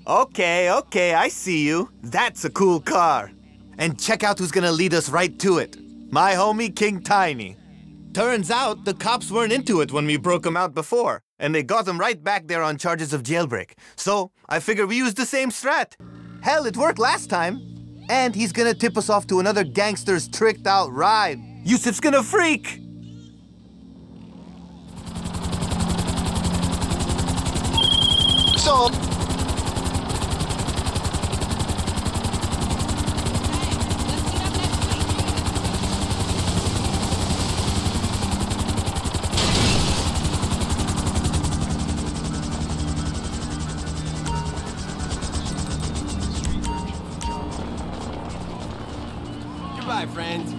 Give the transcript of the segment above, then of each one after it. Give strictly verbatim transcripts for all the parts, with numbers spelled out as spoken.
Okay, okay, I see you. That's a cool car. And check out who's gonna lead us right to it. My homie, King Tiny. Turns out the cops weren't into it when we broke him out before, and they got him right back there on charges of jailbreak. So I figure we use the same strat. Hell, it worked last time. And he's gonna tip us off to another gangster's tricked out ride. Yusuf's gonna freak. So... Goodbye, friends.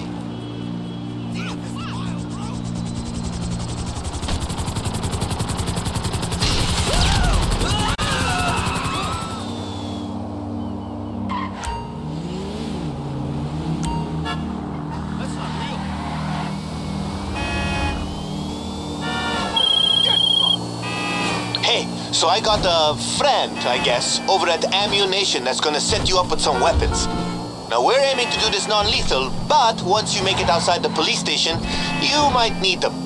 So I got a friend, I guess, over at Ammunition that's gonna set you up with some weapons. Now we're aiming to do this non-lethal, but once you make it outside the police station, you might need them.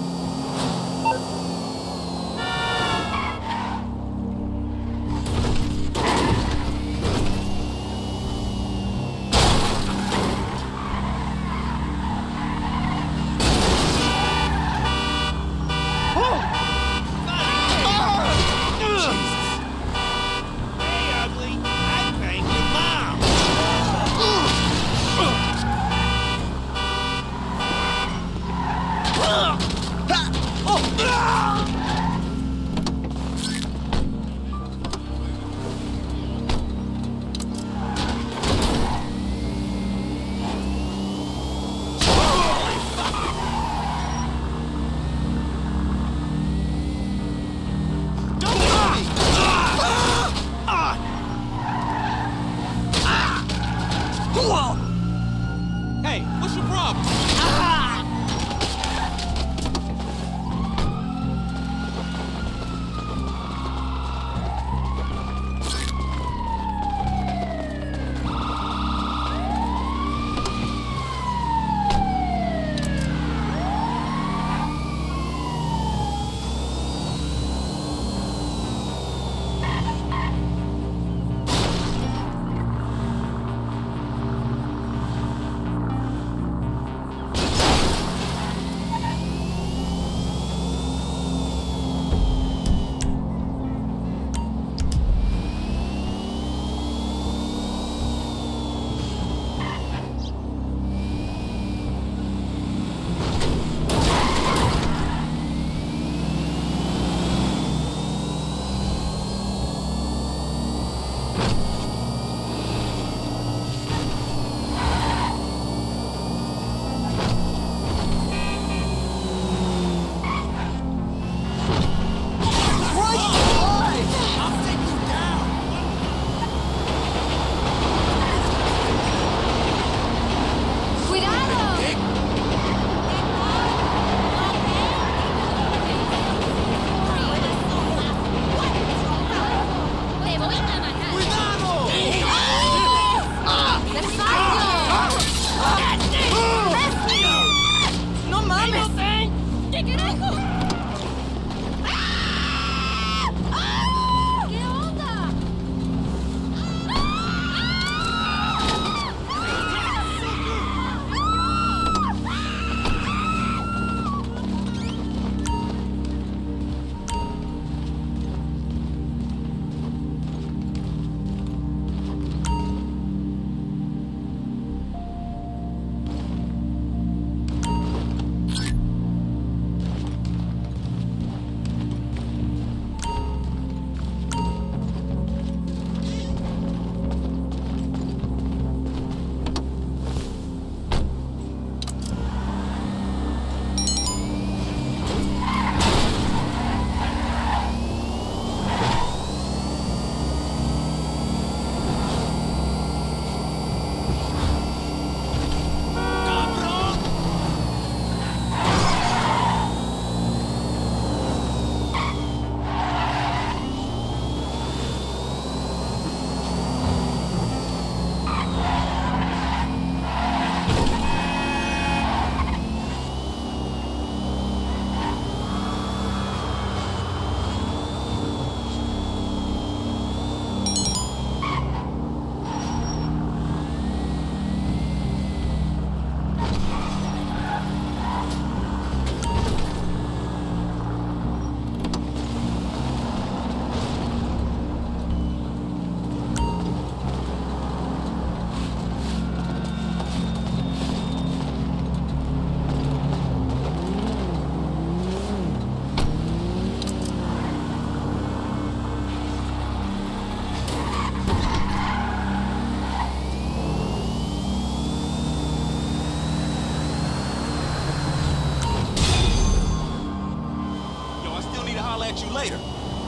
at you later.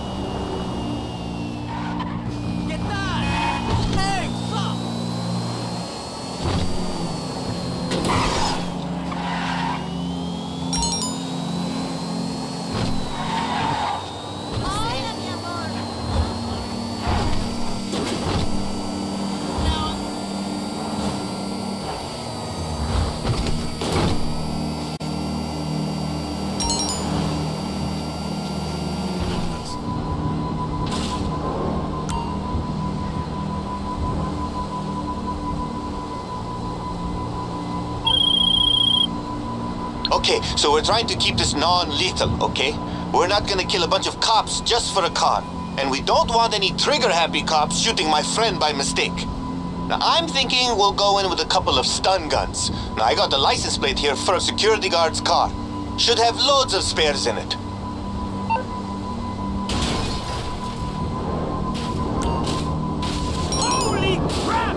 Get that! Hey, stop! Okay, so we're trying to keep this non-lethal, okay? We're not gonna kill a bunch of cops just for a con. And we don't want any trigger-happy cops shooting my friend by mistake. Now, I'm thinking we'll go in with a couple of stun guns. Now, I got the license plate here for a security guard's car. Should have loads of spares in it. Holy crap!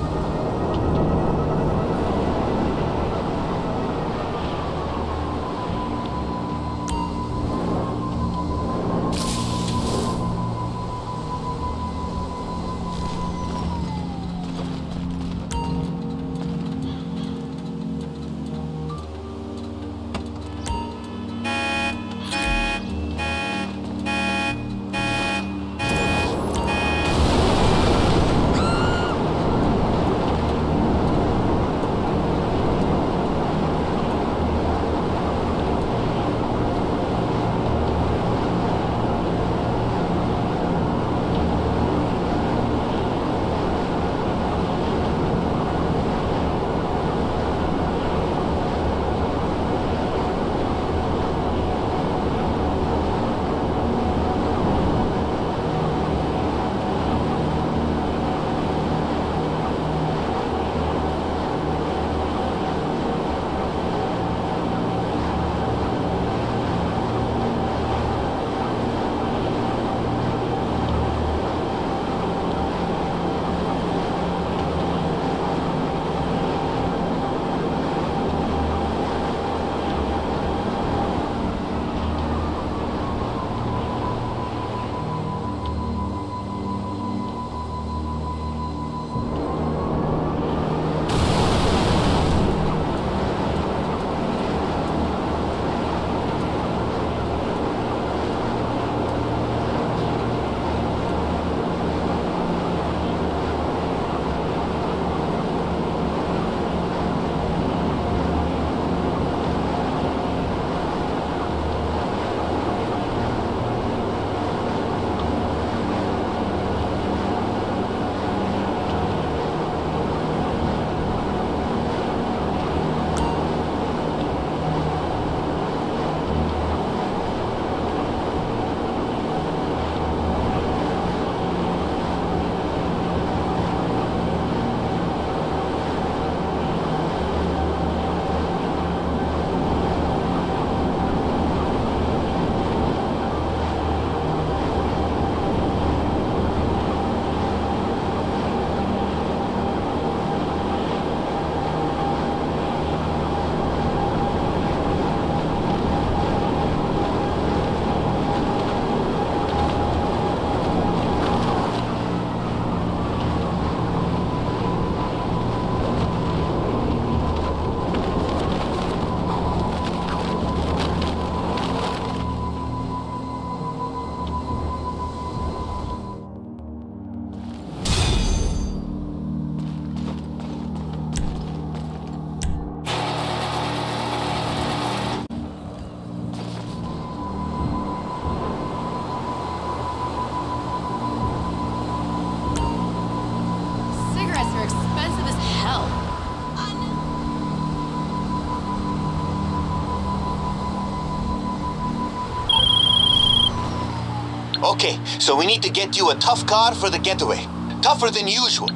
Okay, so we need to get you a tough car for the getaway. Tougher than usual.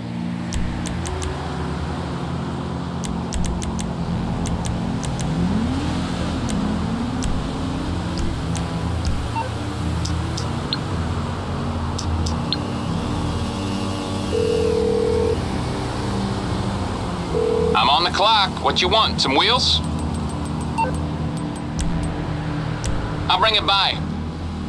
I'm on the clock. What you want? Some wheels? I'll bring it by.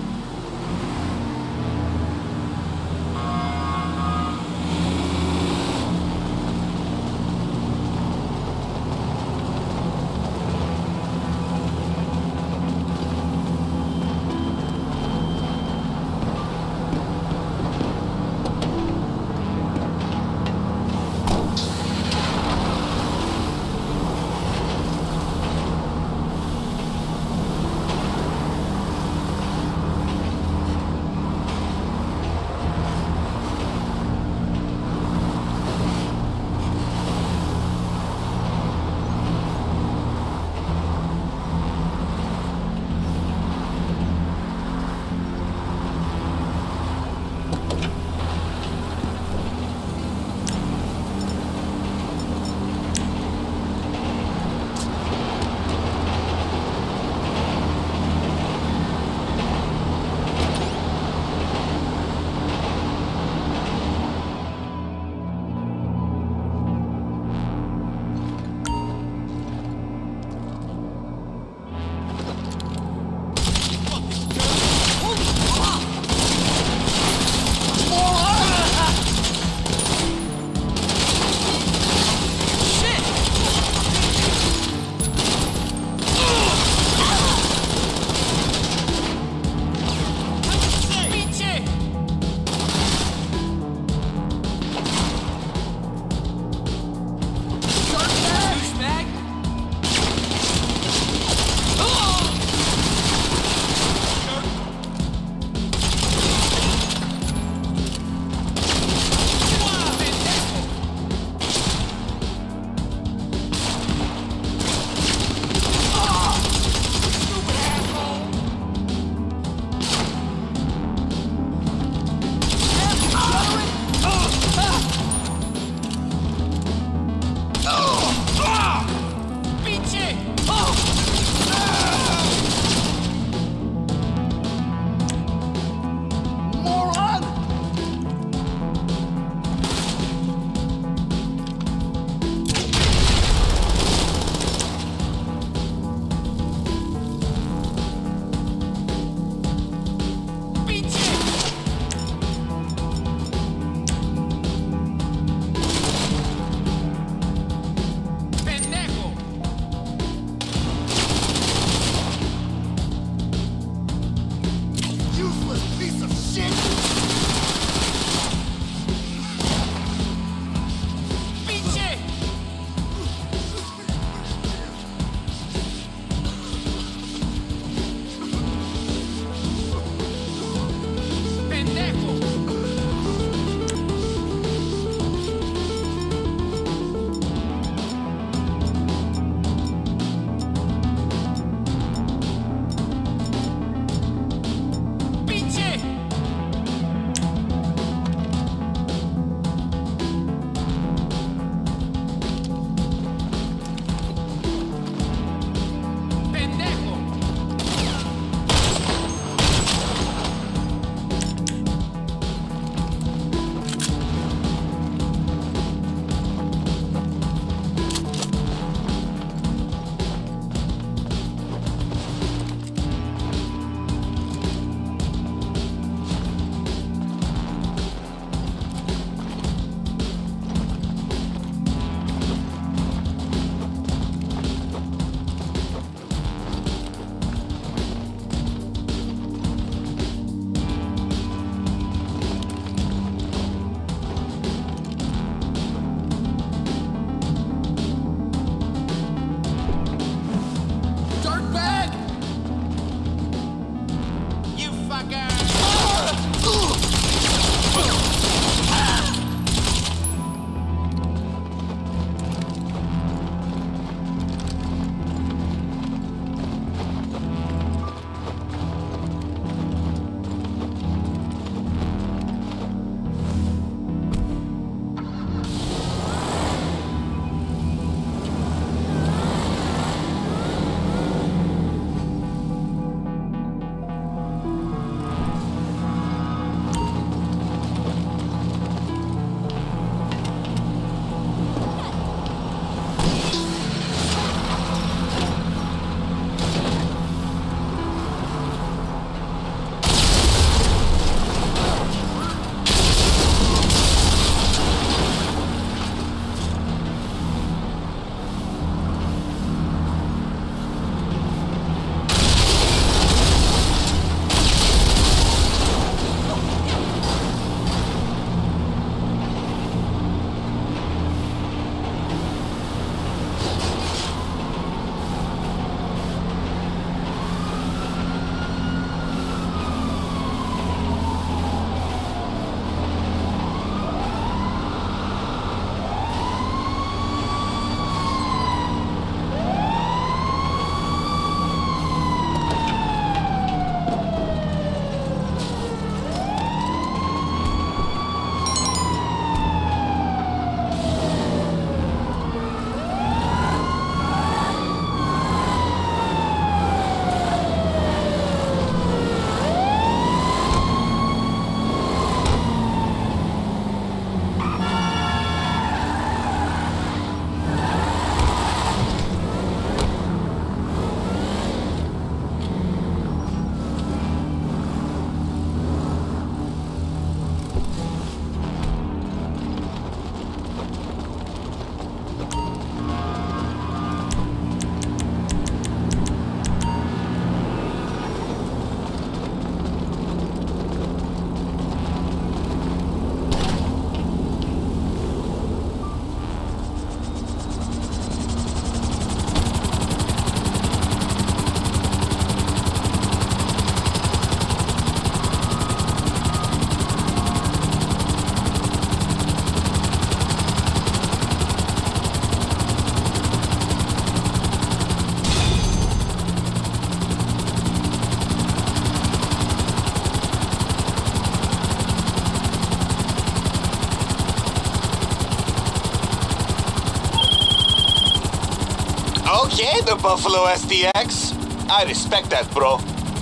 Okay, the Buffalo S D X. I respect that, bro.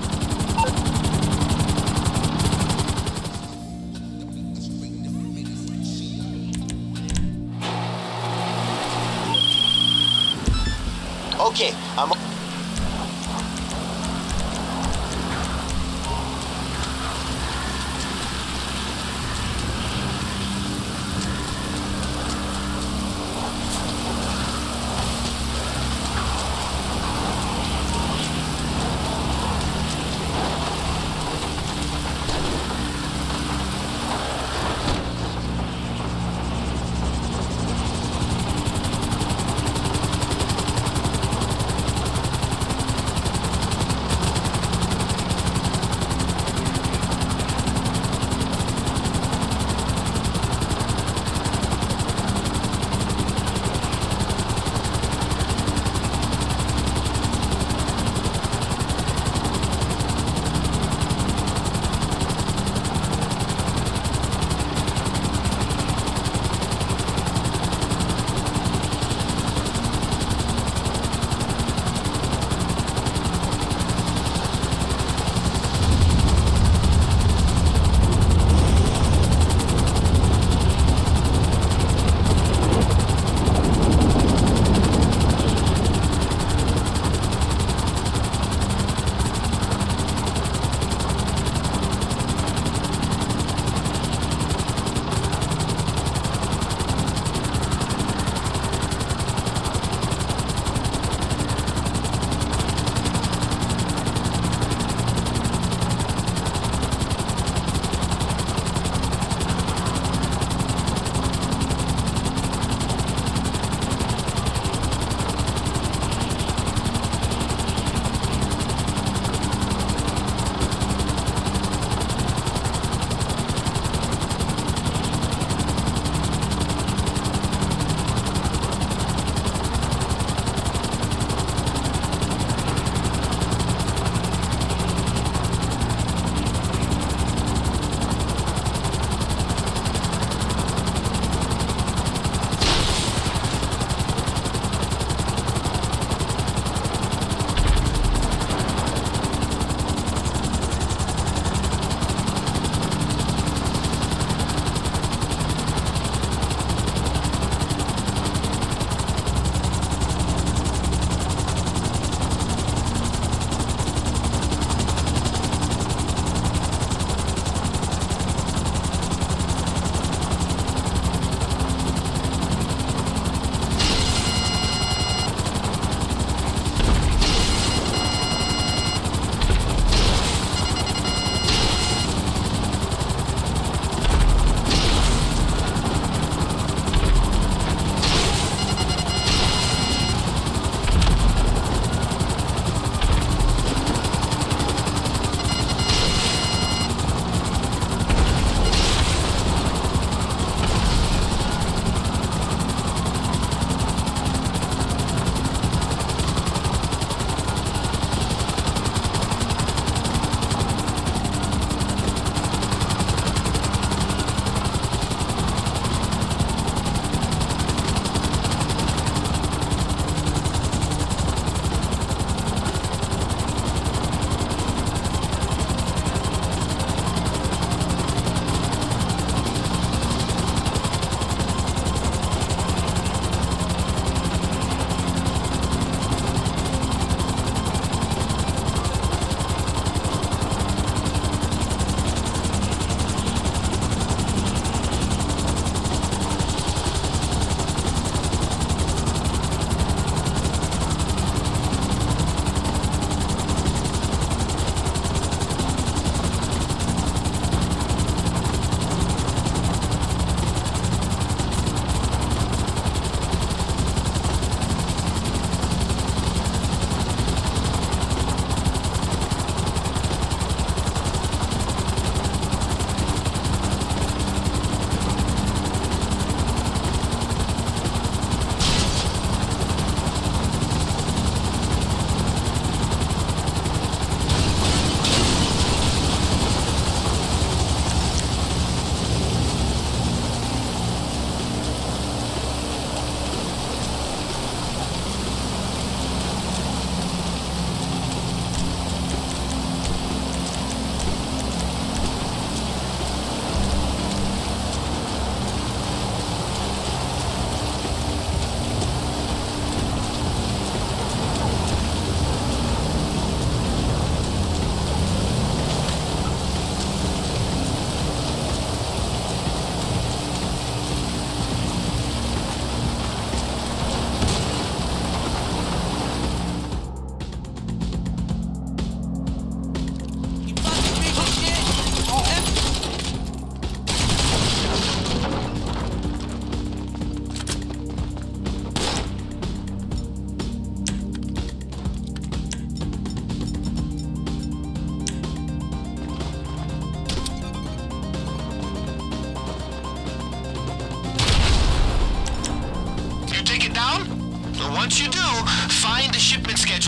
Okay, I'm...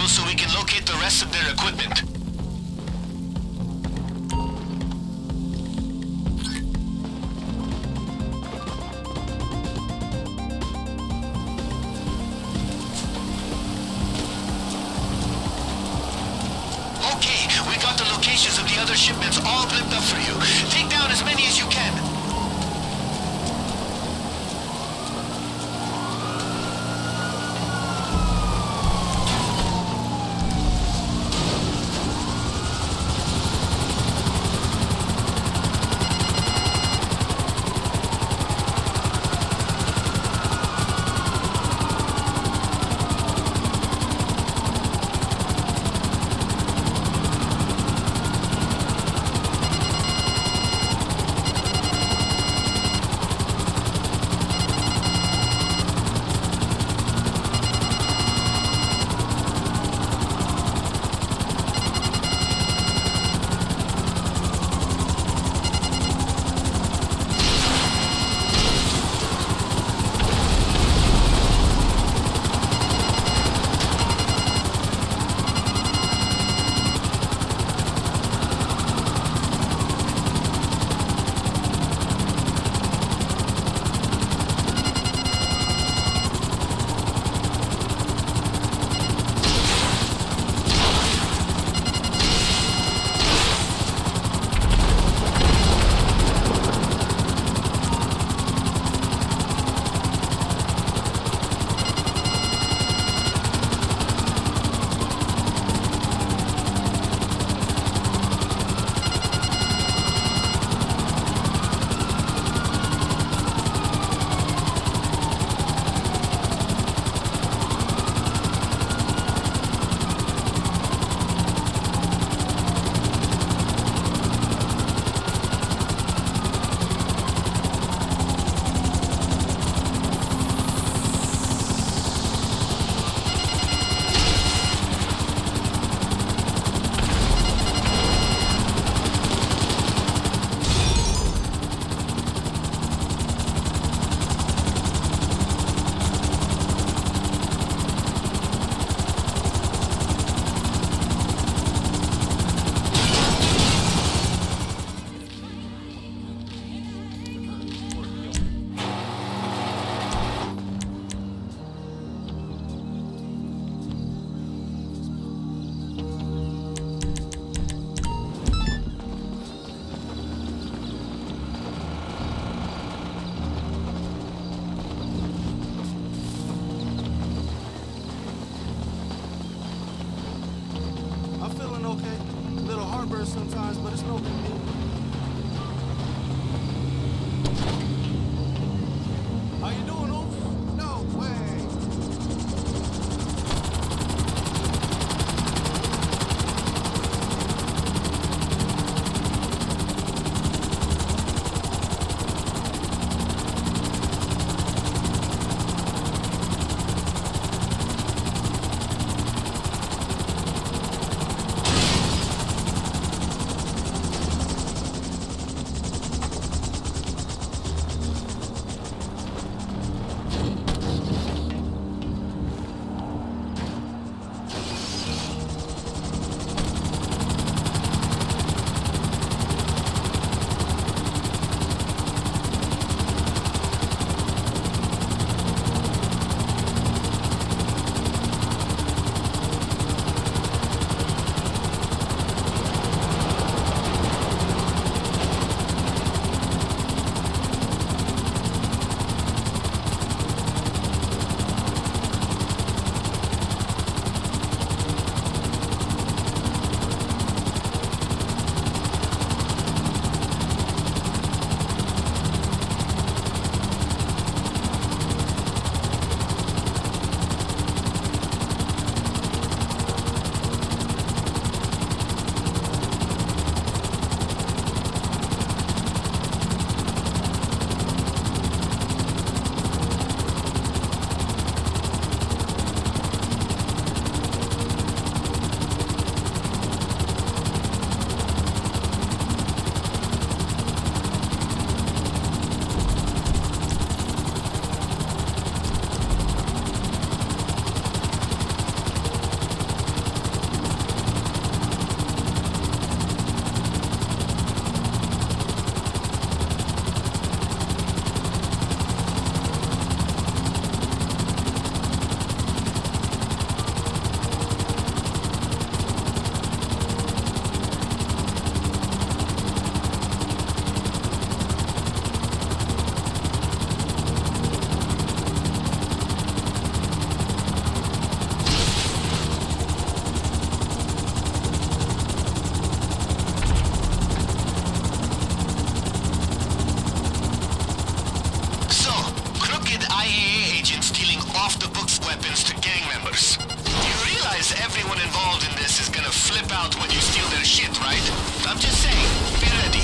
vessels so we can locate the rest of their equipment. Okay, we got the locations of the other shipments all blipped up for you. Take down as many as you can. Sometimes, but it's no big deal. How you doing, Oof? No way. weapons to gang members. You realize everyone involved in this is gonna flip out when you steal their shit, right? I'm just saying, be ready.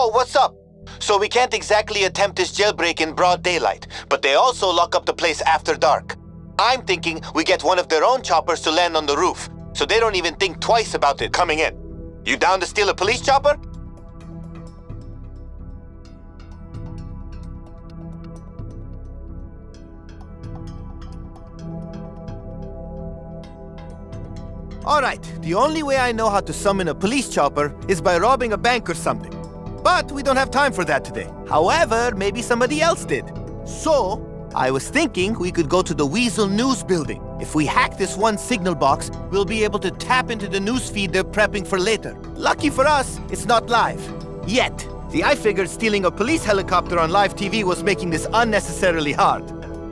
Oh, what's up? So we can't exactly attempt this jailbreak in broad daylight, but they also lock up the place after dark. I'm thinking we get one of their own choppers to land on the roof, so they don't even think twice about it coming in. You down to steal a police chopper? Alright, the only way I know how to summon a police chopper is by robbing a bank or something. But we don't have time for that today. However, maybe somebody else did. So, I was thinking we could go to the Weasel News building. If we hack this one signal box, we'll be able to tap into the news feed they're prepping for later. Lucky for us, it's not live. Yet. See, I figured stealing a police helicopter on live T V was making this unnecessarily hard.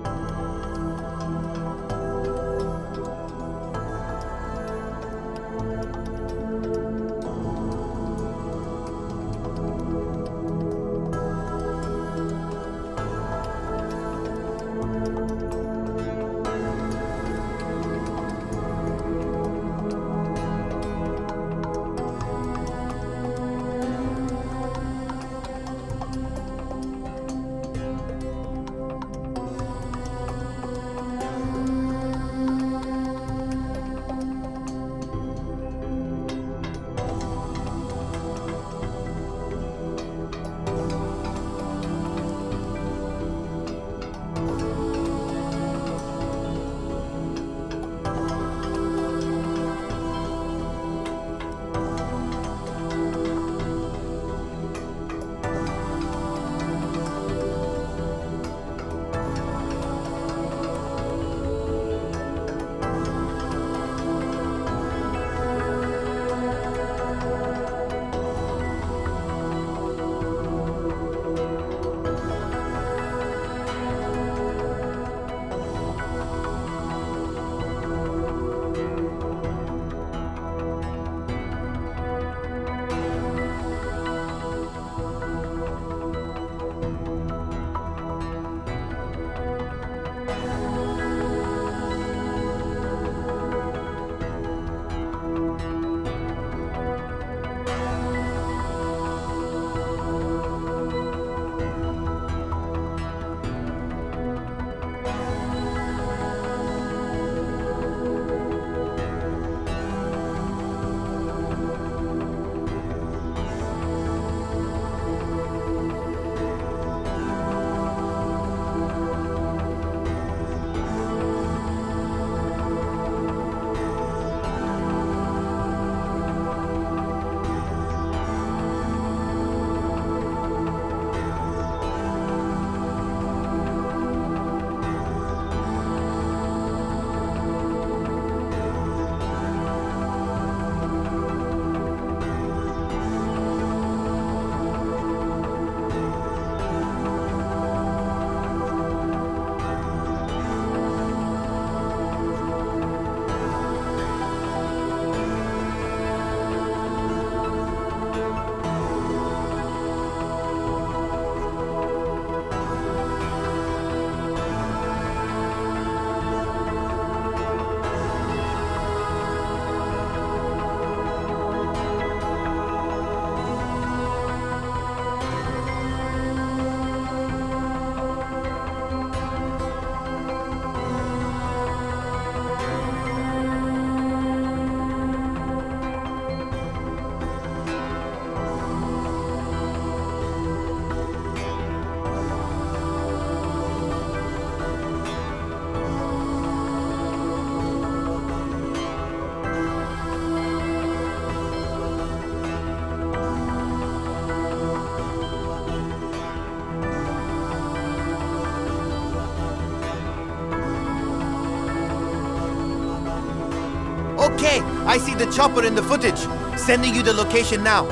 Okay, I see the chopper in the footage. Sending you the location now.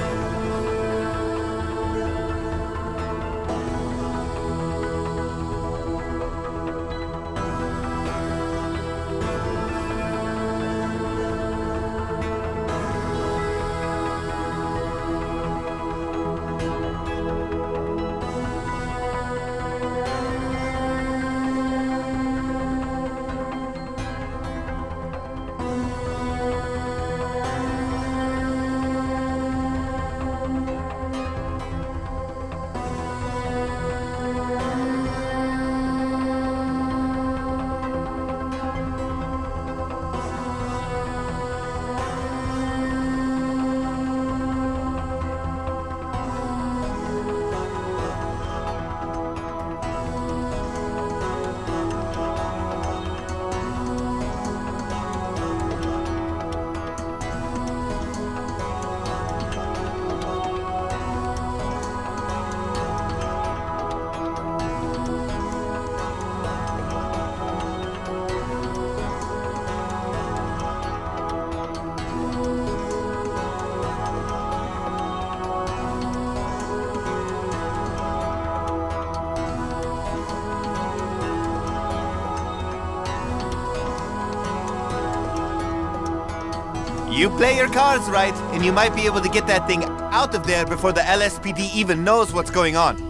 You play your cards right, and you might be able to get that thing out of there before the L S P D even knows what's going on.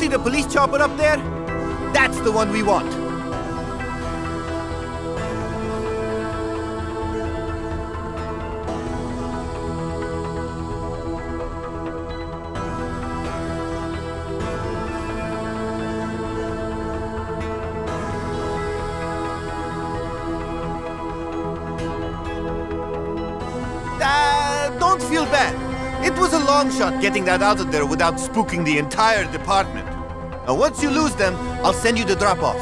see the police chopper up there? That's the one we want. Uh, don't feel bad. It was a long shot getting that out of there without spooking the entire department. Now, once you lose them, I'll send you the drop-off.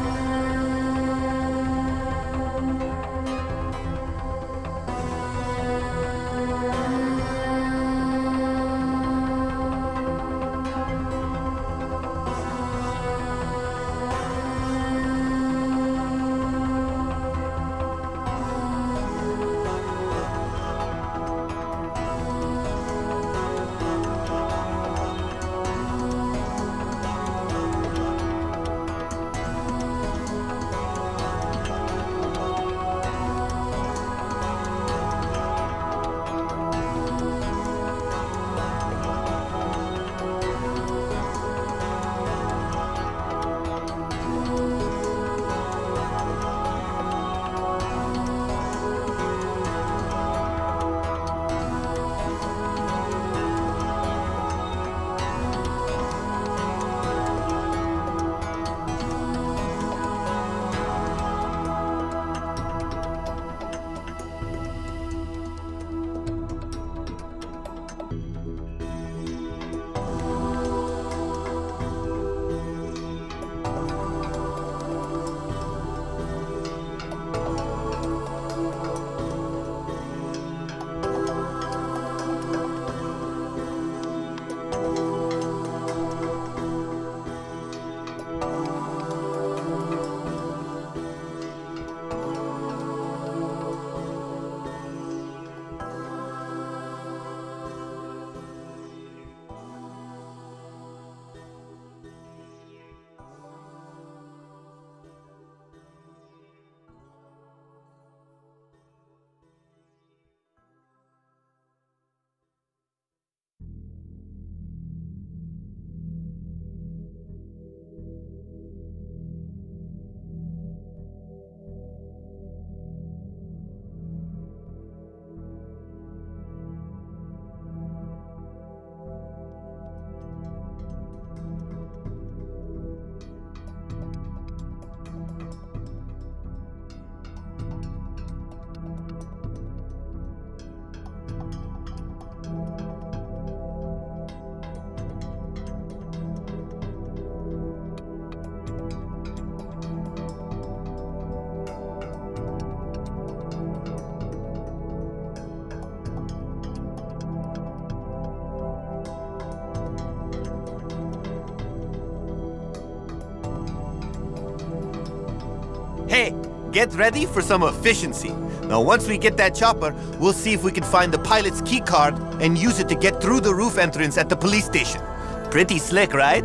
Hey, get ready for some efficiency. Now, once we get that chopper, we'll see if we can find the pilot's key card and use it to get through the roof entrance at the police station. Pretty slick, right?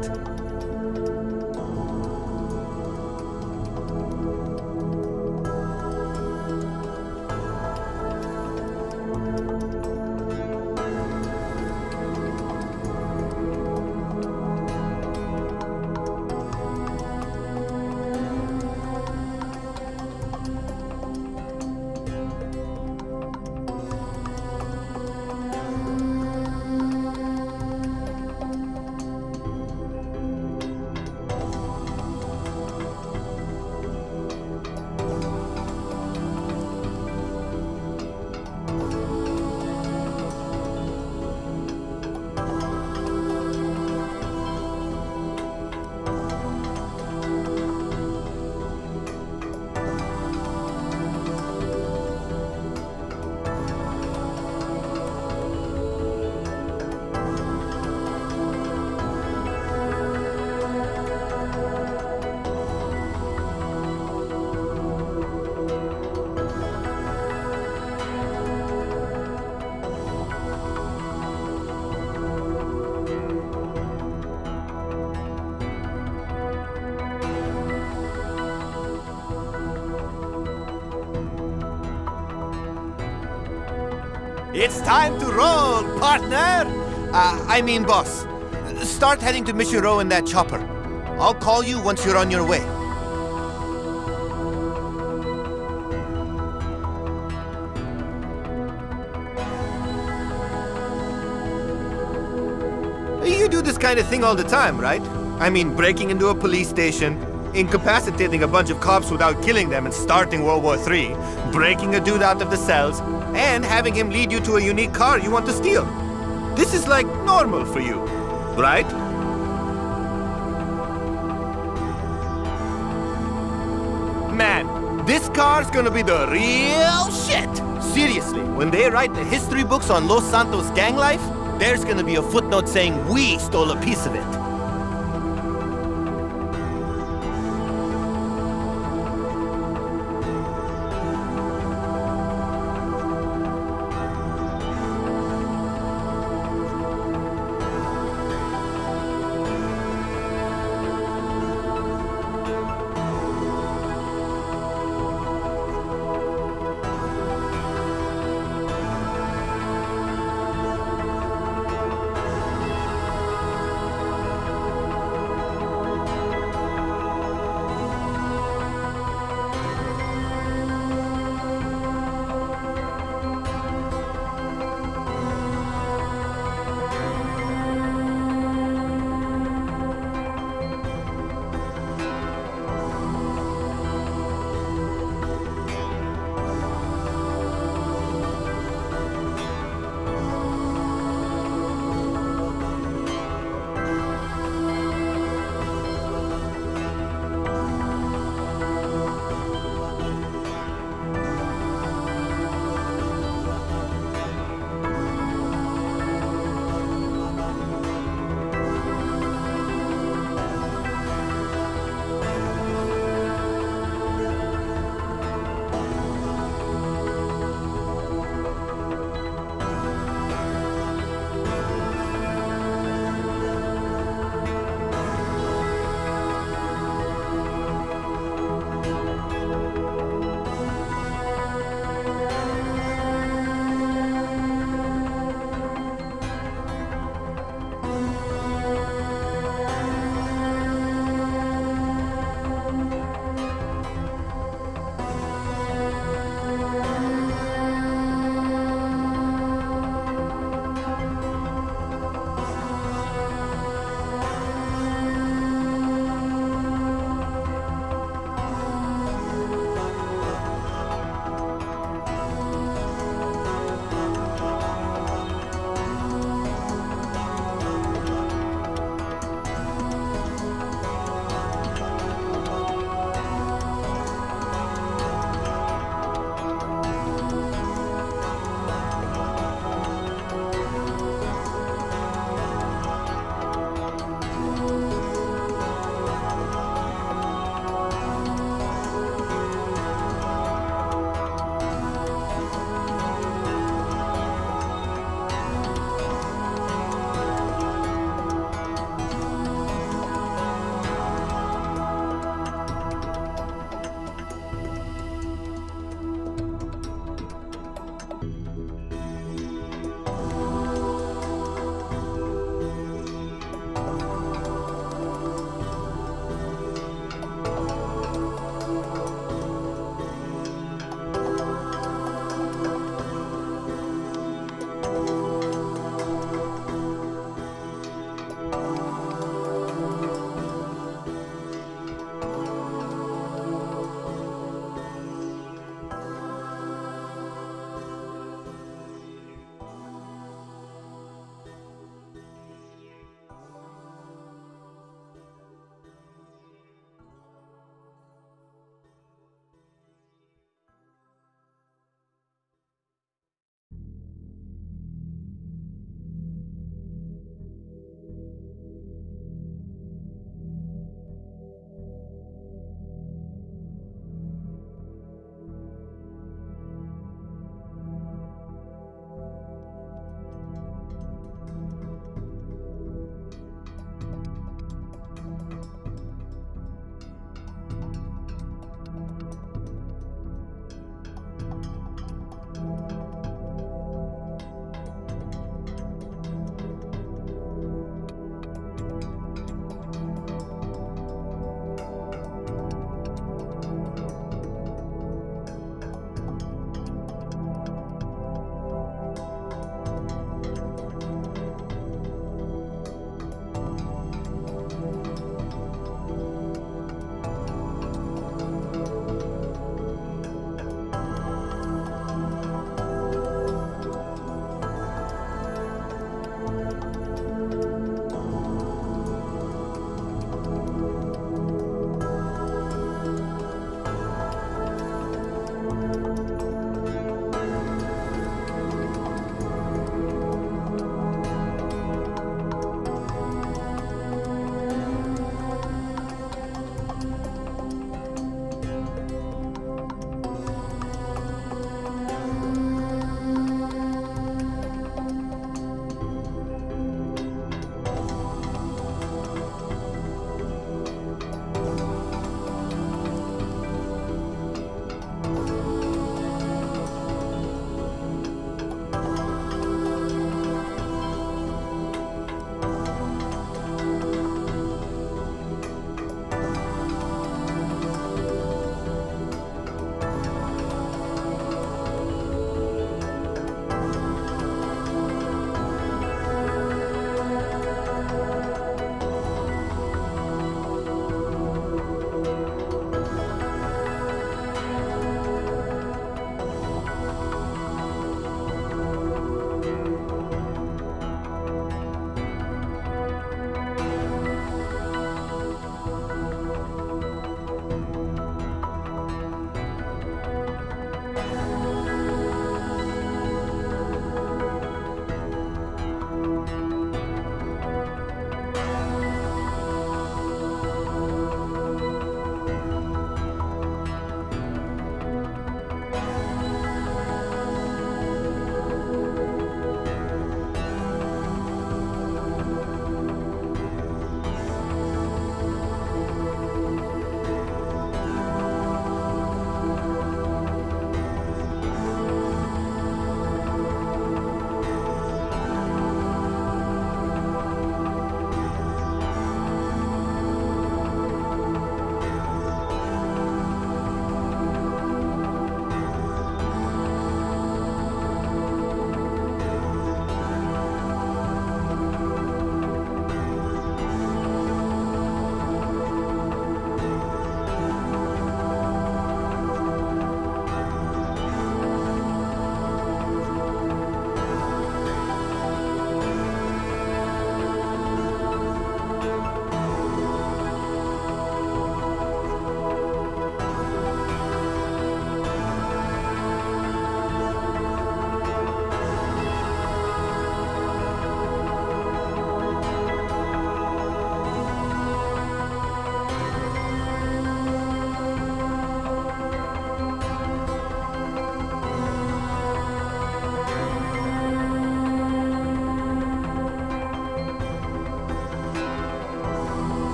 It's time to roll, partner! Uh, I mean, boss. Start heading to Mission Row in that chopper. I'll call you once you're on your way. You do this kind of thing all the time, right? I mean, breaking into a police station, incapacitating a bunch of cops without killing them and starting World War Three, breaking a dude out of the cells, and having him lead you to a unique car you want to steal. This is like normal for you, right? Man, this car's gonna be the real shit! Seriously, when they write the history books on Los Santos gang life, there's gonna be a footnote saying we stole a piece of it.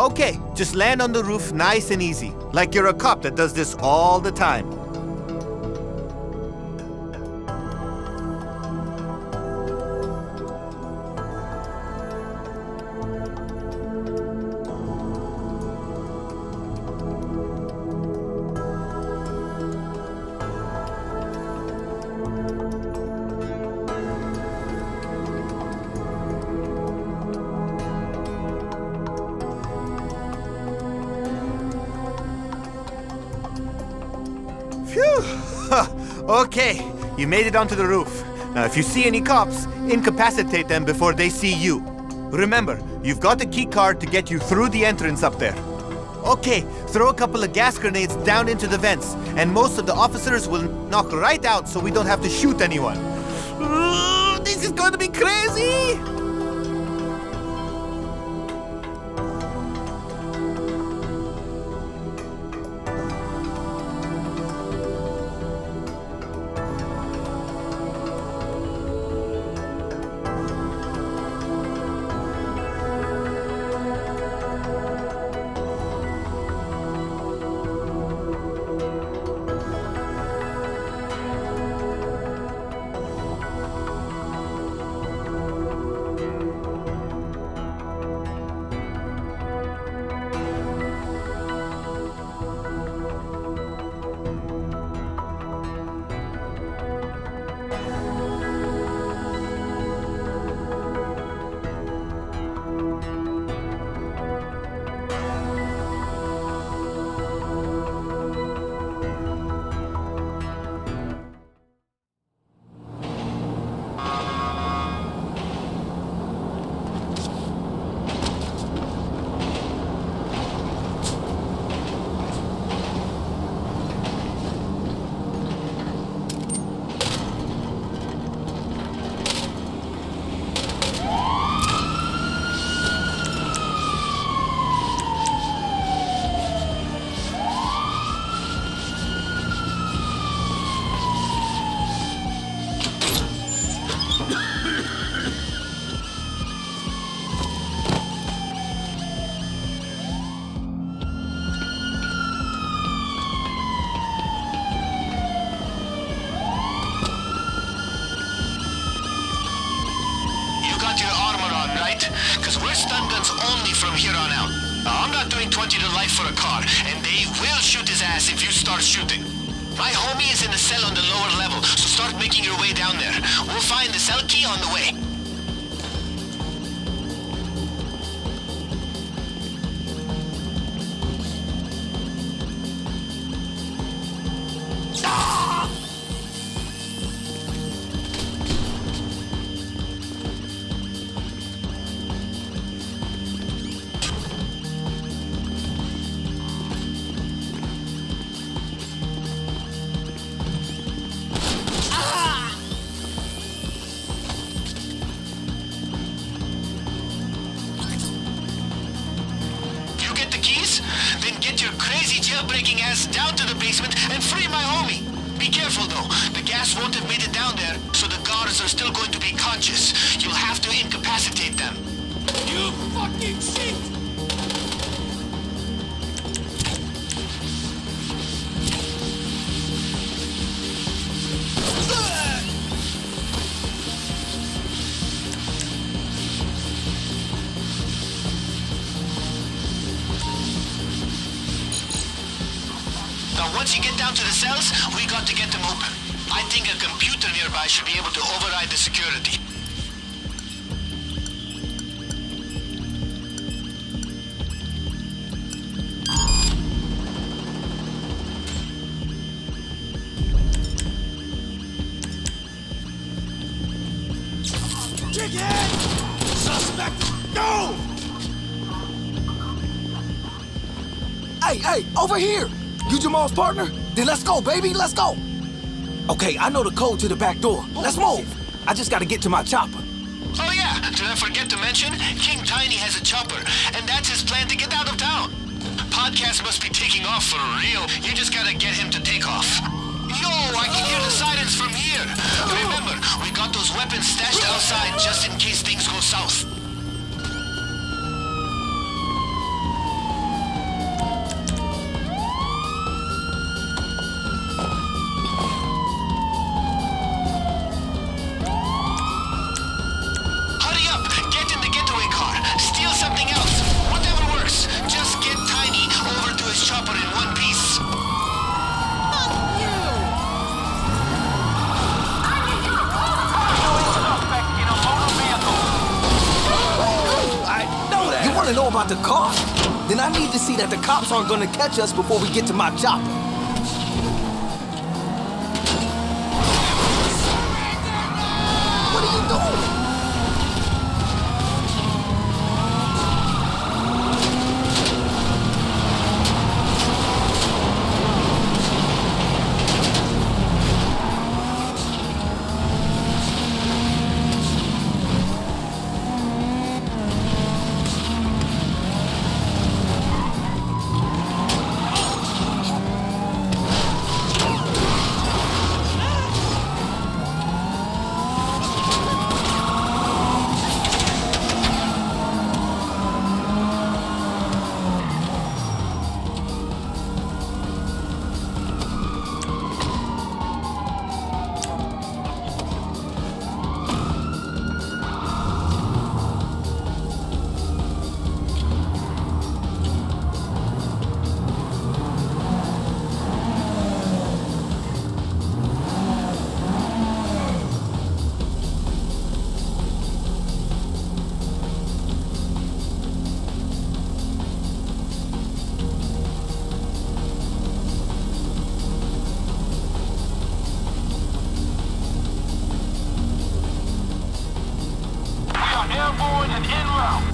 Okay, just land on the roof nice and easy, like you're a cop that does this all the time. Phew! Okay, you made it onto the roof. Now, if you see any cops, incapacitate them before they see you. Remember, you've got a key card to get you through the entrance up there. Okay, throw a couple of gas grenades down into the vents, and most of the officers will knock right out so we don't have to shoot anyone. Ooh, this is going to be crazy! From here on out. I'm not doing twenty to life for a car, and they will shoot his ass if you start shooting. My homie is in the cell on the lower level, so start making your way down there. We'll find the cell key on the way. Breaking ass down to the basement and free my homie. Be careful though, the gas won't have made it down there, so the guards are still going to be conscious. You'll have to incapacitate them. You fucking shit! Once you get down to the cells, we got to get them open. I think a computer nearby should be able to override the security. Dickhead! Suspect, go! Hey, hey, over here! You Jamal's partner? Then let's go, baby, let's go! Okay, I know the code to the back door. Let's move! I just gotta get to my chopper. Oh yeah, did I forget to mention? King Tiny has a chopper, and that's his plan to get out of town. Podcast must be taking off for real. You just gotta get him to take off. Yo, I can hear the sirens from here. Remember, we got those weapons stashed outside just in case things go south. to know about the car? Then I need to see that the cops aren't gonna catch us before we get to my chopper. What are you doing? Airborne and en route.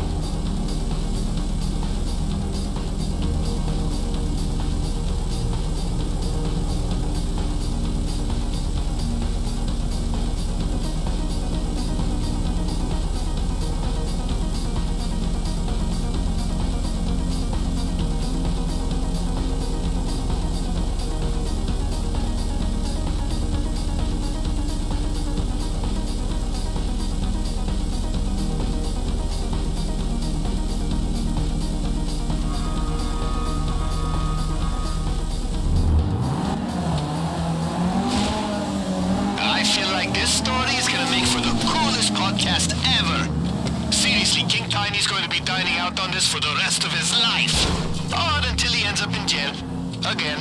For the rest of his life. Or until he ends up in jail. Again.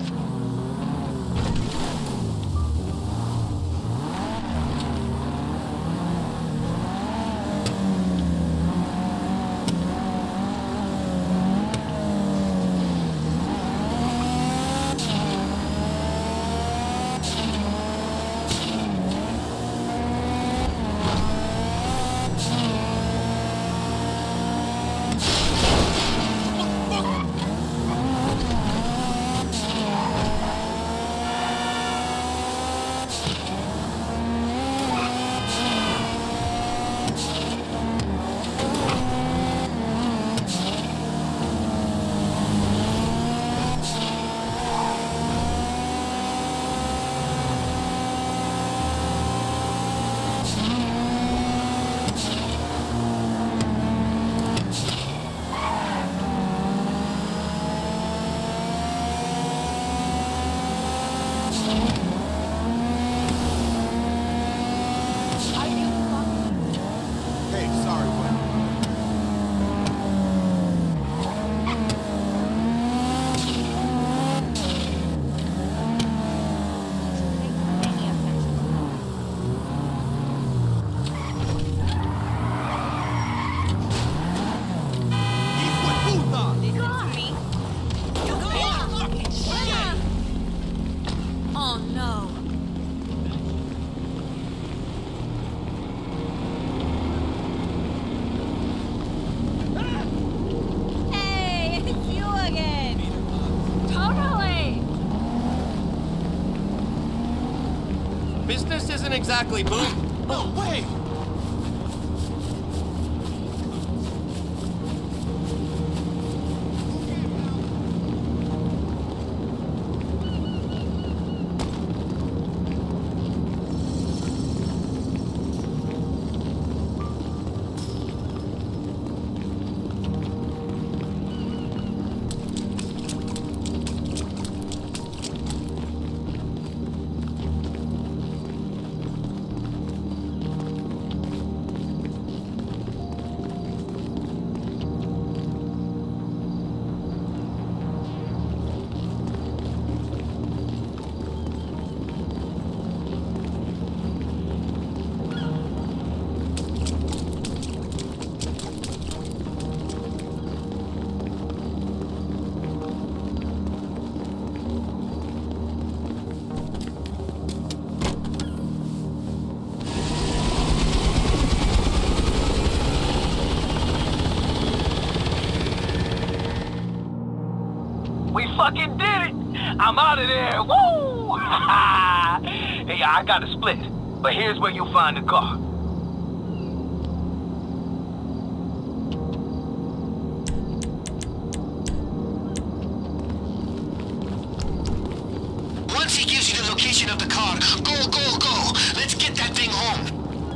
Business isn't exactly boom. Oh, wait! fucking did it! I'm out of there! Woo! Hey, I got a split, but here's where you'll find the car. Once he gives you the location of the car, go, go, go! Let's get that thing home!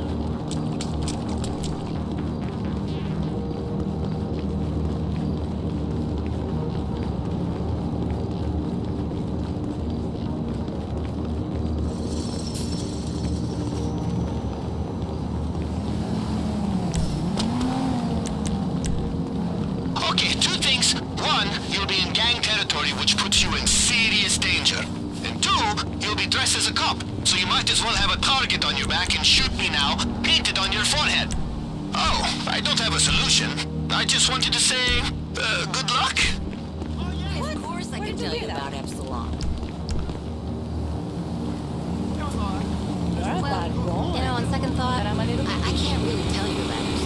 Okay, two things. One, you'll be in gang territory, which puts you in serious danger. And two, you'll be dressed as a cop, so you might as well have a target on your back and shoot me now, painted on your forehead. Oh, I don't have a solution. I just wanted to say, uh, good luck. Of course I can tell you about Epsilon. Well, you know, on second thought, I, I can't really tell you about Epsilon.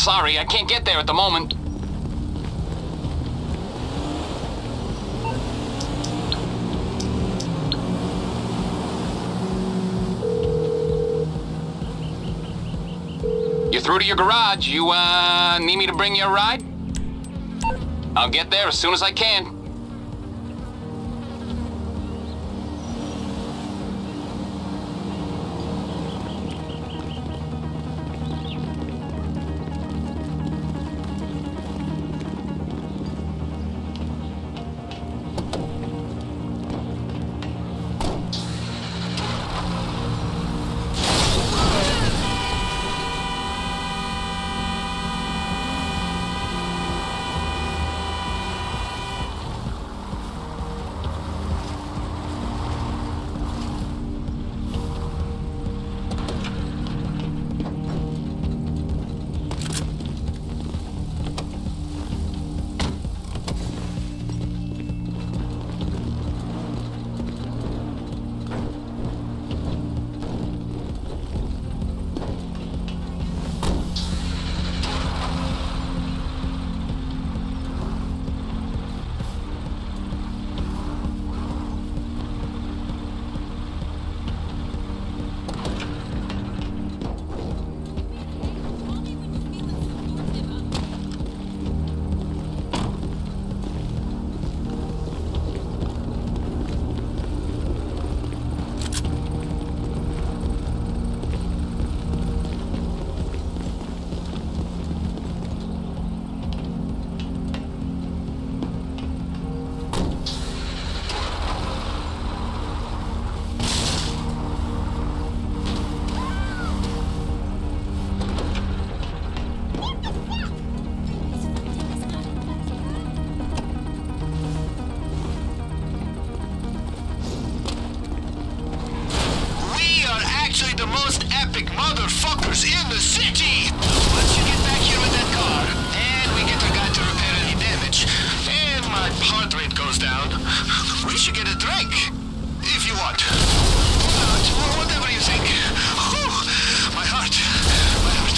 Sorry, I can't get there at the moment. You're through to your garage. You, uh, need me to bring you a ride? I'll get there as soon as I can. Motherfuckers in the city! Once you get back here with that car, and we get our guy to repair any damage, and my heart rate goes down, we should get a drink. If you want. Uh, whatever you think. Whew, my heart. My heart.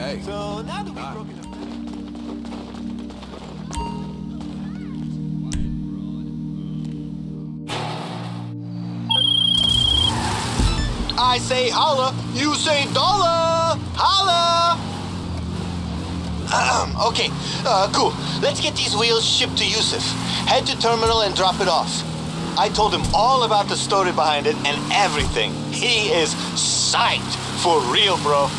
Hey. So now that we've Hi. broken up... I say holla, you say dollar! Holla! Ahem, okay, uh, cool. Let's get these wheels shipped to Yusuf. Head to terminal and drop it off. I told him all about the story behind it and everything. He is psyched. For real, bro.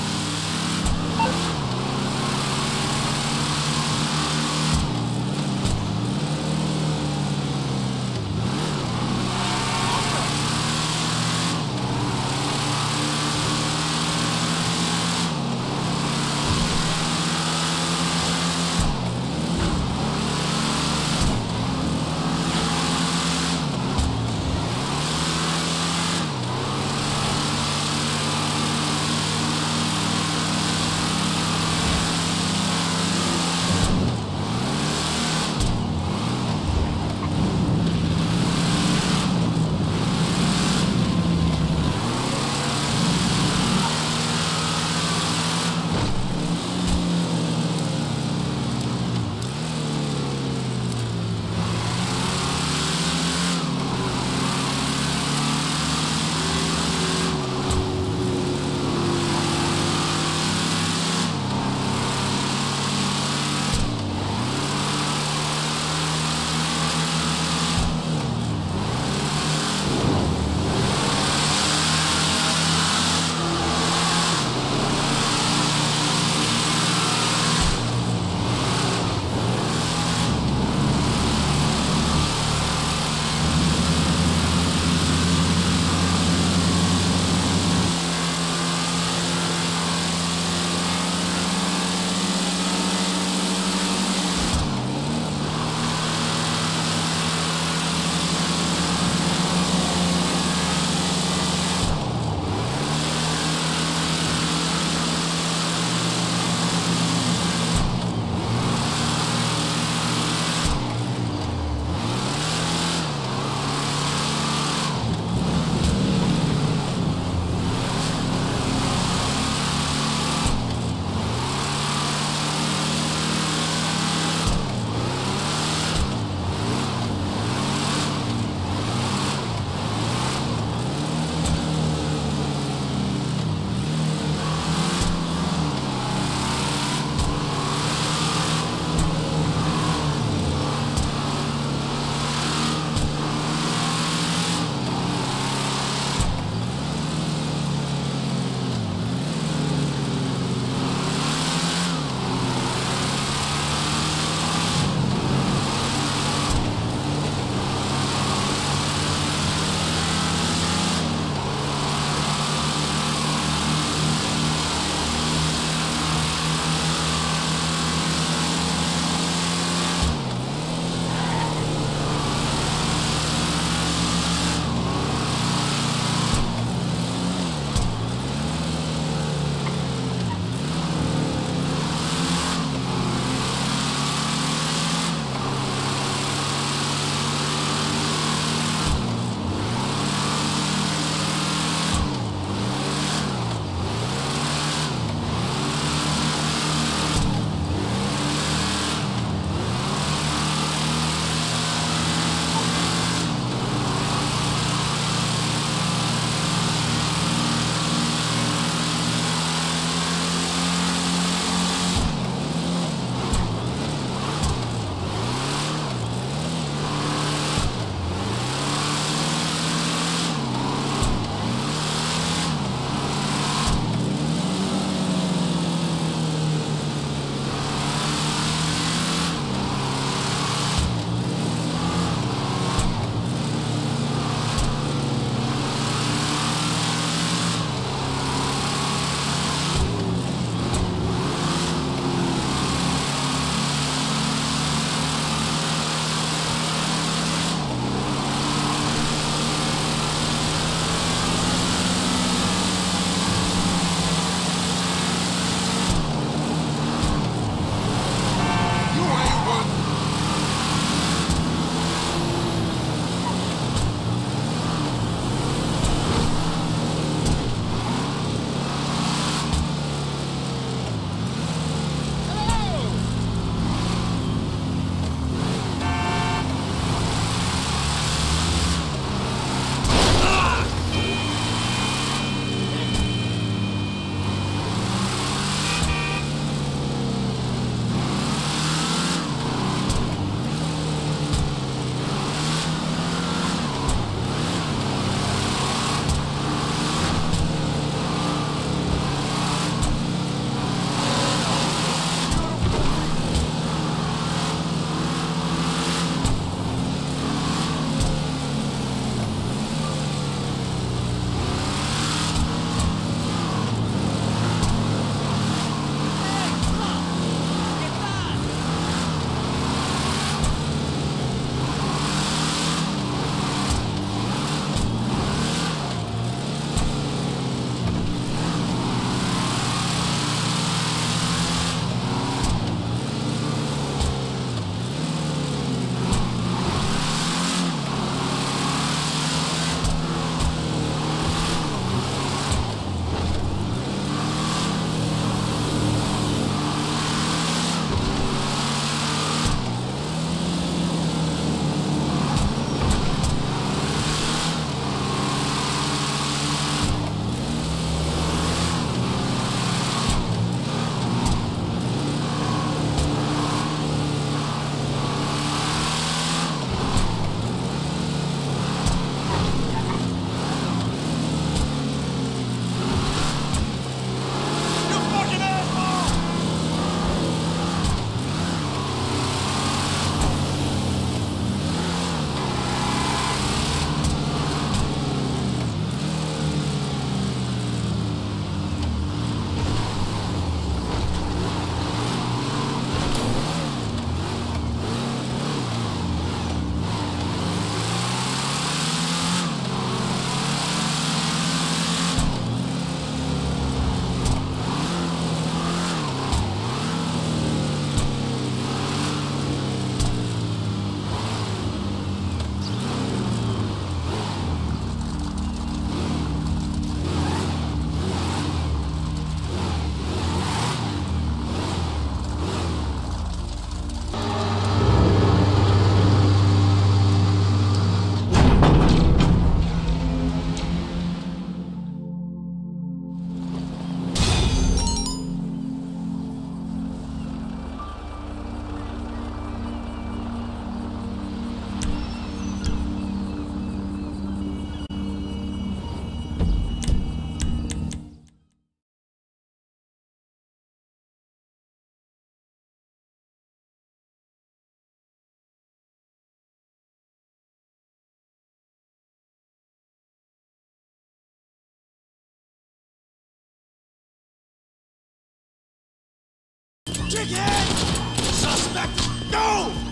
dickhead! Suspect, go!